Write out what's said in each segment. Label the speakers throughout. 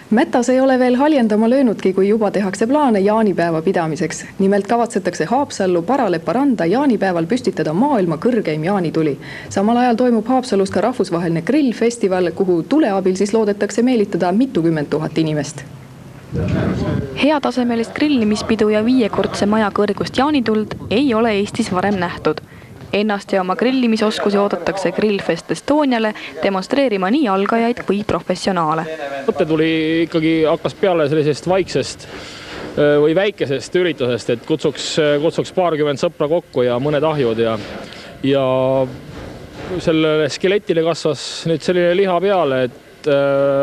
Speaker 1: Mätas ei ole veel haljendama löönudki, kui juba tehakse plaane jaanipäeva pidamiseks. Nimelt kavatsetakse Haapsallu Paralepa randa jaanipäeval püstitada maailma kõrgeim jaanituli. Samal ajal toimub Haapsalus ka rahvusvaheline grillfestival, kuhu tule abil siis loodetakse meelitada mitukümmend tuhat inimest.
Speaker 2: Heatasemelist grillimispidu ja 5-kordse maja kõrgust jaanituld ei ole Eestis varem nähtud. Ennast ja oma grillimisoskusi oodatakse Grillfest Estoniale demonstreerima nii algajaid kui professionaale.
Speaker 3: Mõte tuli ikkagi hakkas peale sellisest vaiksest või väikesest üritusest, et kutsuks paarkümmend sõpra kokku ja mõned ahjud ja sellele skeletile kasvas nüüd selline liha peale, et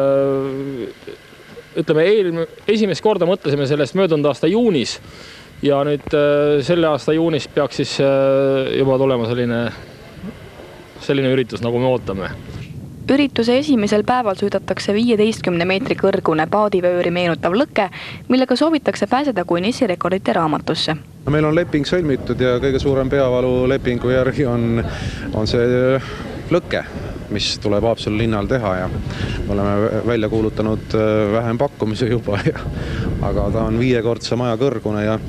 Speaker 3: ütleme, esimest korda mõtlesime sellest möödunud aasta juunis ja nüüd selle aasta juunis peaks siis juba tulema selline üritus, nagu me ootame.
Speaker 2: Ürituse esimesel päeval süüdatakse 15 meetri kõrgune paadivööri meenutav lõke, millega soovitakse pääseda Guinessi rekordite raamatusse.
Speaker 4: Meil on leping sõlmitud ja kõige suurem peavalu lepingu järgi on see lõke, mis tuleb Haapsalu linnal teha ja me oleme välja kuulutanud vähem pakkumise juba, aga ta on 5-kordse maja kõrgune ja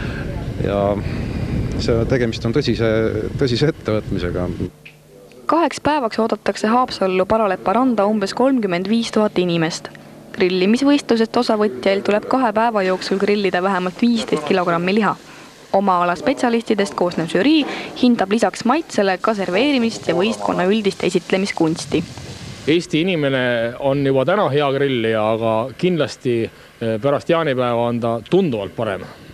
Speaker 4: see tegemist on tõsise ettevõtmisega.
Speaker 2: 2 päevaks oodatakse Haapsallu Paralepa randa umbes 35 000 inimest. Grillimisvõistlusest osavõtjail tuleb 2 päeva jooksul grillida vähemalt 15 kilogrammi liha. Oma ala spetsialistidest koosnev žürii hindab lisaks maitsele ka serveerimist ja võistkonna üldist esitlemiskunsti.
Speaker 3: Eesti inimene on juba täna hea grillija, aga kindlasti pärast jaanipäeva on ta tunduvalt parem.